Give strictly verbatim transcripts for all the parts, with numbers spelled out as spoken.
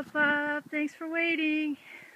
up, up. Thanks for waiting.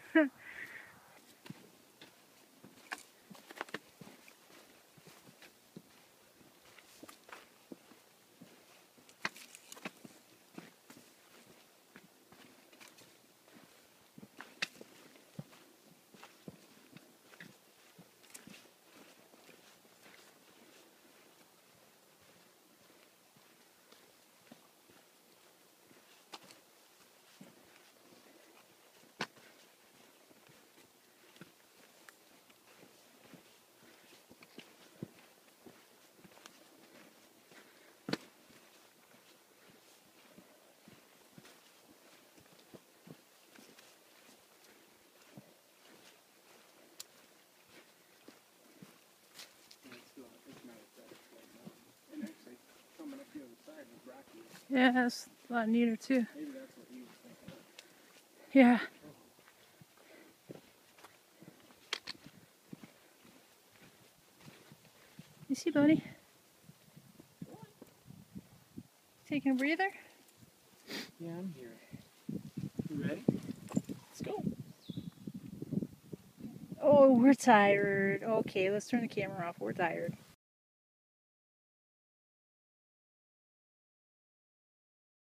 Yeah, that's a lot neater too. Maybe that's what he was thinking of. Yeah. You see, buddy? Taking a breather? Yeah, I'm here. You ready? Let's go. Oh, we're tired. Okay, let's turn the camera off. We're tired.